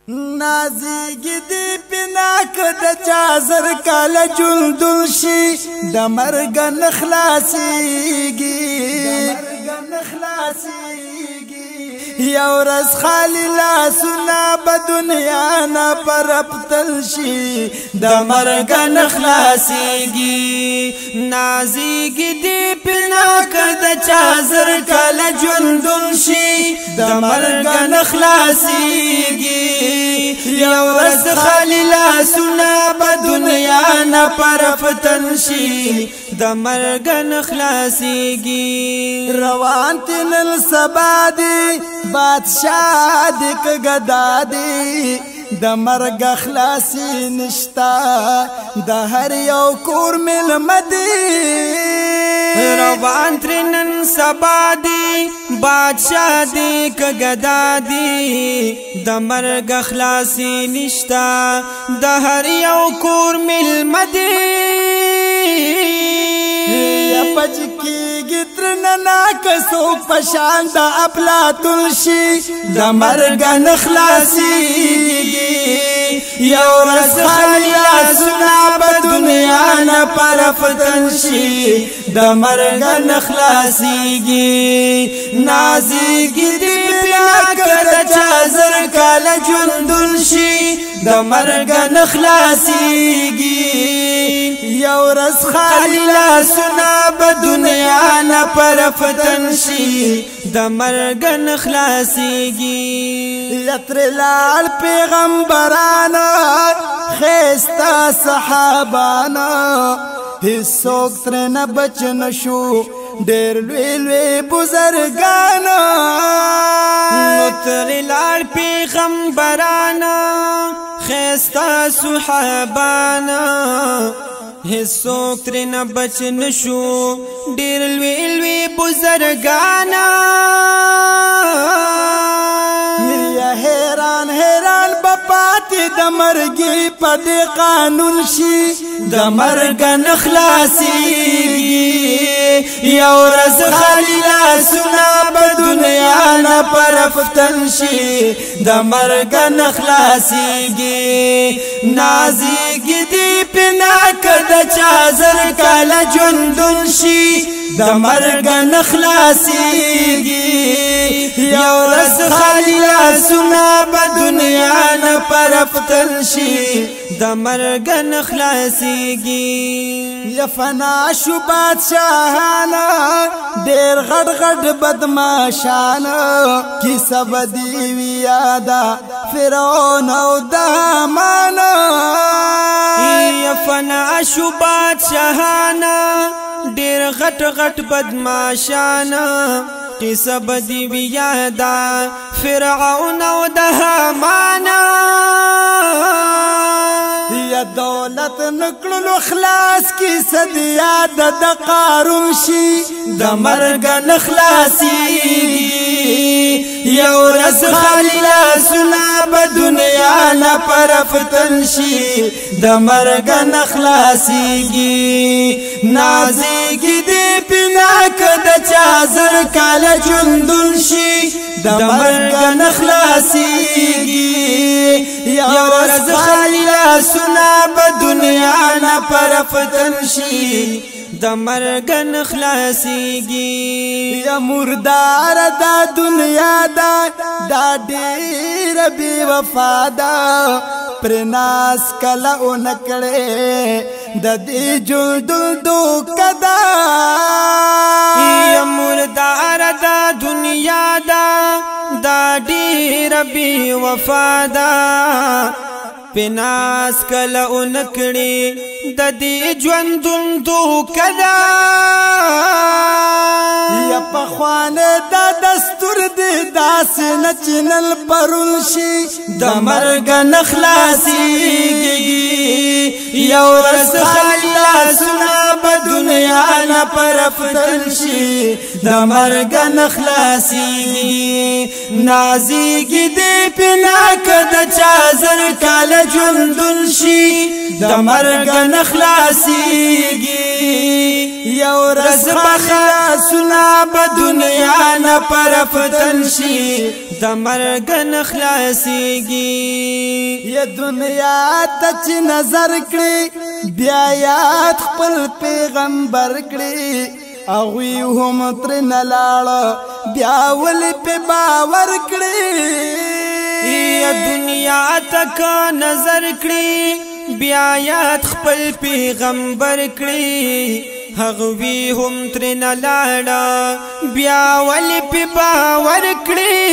نازیگی دی پناک د چازر کال جلدل شي د مرګ نخلاصيږي یو رس خالی لاسونه په دنیا نه پرپتل شي د مرګ نخلاصيږي نازیگی دی پناک د چازر کال جلدل شي د مرګ نخلاصيږي یو رس خالی لاسونه په دنیا نه پرپتل شي د مرګ نخلاصيږي روان تنل سبا دی بادشاہ دی که گدا دی د مرګ خلاصي نشتا د هر یو کور ملمه دی روان ترنن سبا دی بادشاہ دی که گدا دی د مرګ خلاصي نشتا د هر یو کور ملمه دی پج کی گترنا کسو پشان دا اپلا تلشی د مرګ نخلاصيږي یو رس خالی لاسونه په دنیا نه پرفتن شي د مرګ نخلاصيږي نازیگی دی پناک د چازر کال جلدل شي د مرګ نخلاصيږي یو رس خالی لاسونه په دنیا نه پرفتن شي د مرګ نخلاصيږي یتر لال پیغمبرانو خستا صحابانو هیڅوک تر نه بچ نشو ډېر لوی لوی بزرګانو یتر لال پیغمبرانو خستا صحابانو هیڅوک تر نه بچ نشو ډېر لوی لوی بزرګانو حیران حیران بپاتی د مرګي په قانون شي د مرګ نخلاصيږي یو رس خالی لاسونه په دنیا نه پرفتن شي د مرګ نخلاصيږي نازیگی دی پناک د چازر کال جلدل شي د مرګ نخلاصيږي یو رس خالی لاسونه په دنیا نه پرفتل شي د مرګ نخلاصيږي یا فنا شو بادشاہانه ډېر غټ غټ بدمعشانه کیسه بدی وی یادا فرعون او د هامان یا فنا شو بادشاہانه ډېر غټ غټ بدمعشانه قصه بدی وی یادا فرعون او د هامان یا دولت نکړلو خلاص کی صد یاد د قارون شي د مرګ نخلاصيږي یو رس خالی لاسونه په دنیا نه پرفتن شي د مرګ نخلاصيږي نازیگی دی پناک د چازر کال جلدل شي د مرګ نخلاصيږي یو رس خالی لاسونه په دنیا نه پرفتن شي د مرګ نخلاصيږي یا مردار دا دنیا دا ډېر بی وفا دا پر ناس کله اونکړې د دې جلدل دوکدا یا مردار دا دنیا دا ډېر بی وفا دا پناس کله اونکړې د دې ژوندون دوکدا یا پخوانه دا دستور دی داسې نچنل پرون شي د مرګ نخلاصيږي یو رس خالی لاسونه په دنیا نه پرفتل شي د مرګ نخلاصيږي نازیږي دې پنا کده چا زر کال ژوندون شي د مرګ نه خلاصيږي یو ورځ به خلاصونه په دنیا نه پرفتن شي د مرګ نه خلاصيږي یا دنیا ته چې نظر کړي بیا یاد خپل پیغمبر کړي اغوی هم تر نه لاړه بیا ولې په باور کړي یا دنیا ته که نظر کړي بیا یاد خپل پیغمبر کړي هغوی هم تر نه لاړه بیا ولې په باور کړي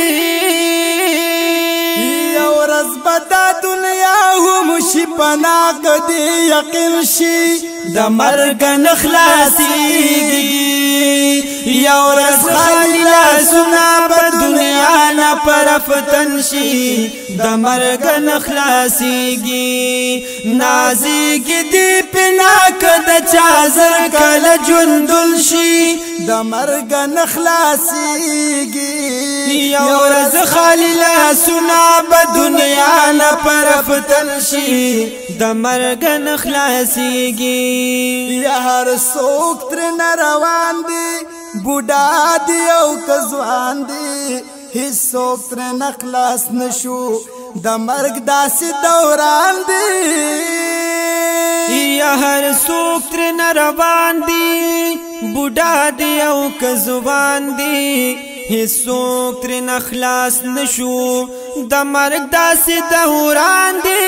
یو ورځ به دا دنیا هم شي پناه کدي یقین شي د مرګ نه خلاصيږي یو ورځ خالی لاسونه په دنیا نه پرفتن شي د مرګ نه خلاصيږي نازیږي دې پنا کده چا زر کله ژوندون شي د مرګ نه خلاصيږي یو ورځ خالی لاسونه په دنیا نه پرفتن شي د مرګ نه خلاصيږي یا هر څوک تر نه روان دي بوډا دی او کځوان دي هیڅوک تر نه خلاص نشو د مرګ داسې دوران دي یا هر څوک تر نه روان دي بوډا دی او کځوان دي هیڅوک تر نه خلاص نشو د مرګ داسې دوران دي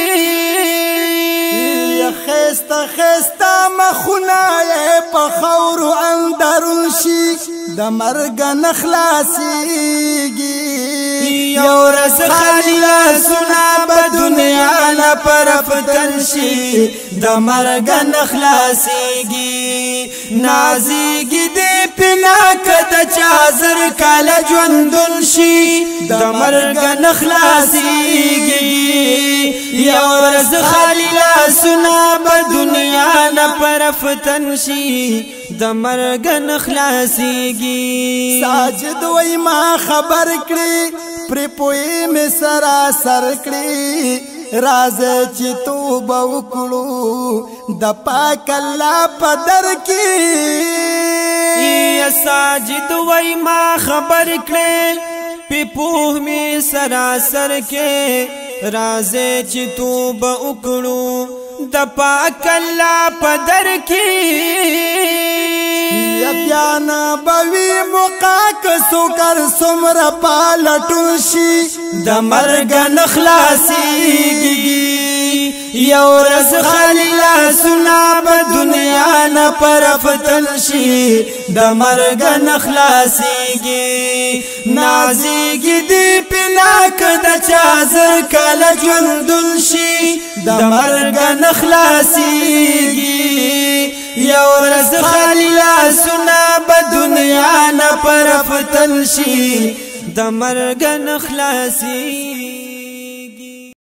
خسته خسته مخونه په خاورو اندرون شي د مرګ نه خلاصيږي یو ورځ خالی لاسونه په دنیا نه پرفتن شي د مرګ نه خلاصيږي نازیږي دې پنا کده چا زر کال ژوندون شي د مرګ نه خلاصيږي یو ورځ خالی لاسونه په دنیا نه پرفتن شي د مرګ نه خلاصيږي ساجد وای ما خبر کړي پر پوي می سرا سر کړي راز چې توبه وکړو د پاک الله په در کې یا ساجد وای ما خبر کړي په پوه می سرا سر کې راز چې توبه وکړو د پاک الله په در کې یا بیان بوي موقع کسو کر سمر پالټون شي د مرګ نه خلاصيږي یو ورځ خالی لاسونه په دنیا نه پرفتن شي د مرګ نه خلاصيږي نازیږي دې پنا کده چا زر کله ژوندون شي د مرګ نه خلاصيږي یو ورځ خالی لاسونه په دنیا نه پرفتن شي د مرګ نه خلاصيږي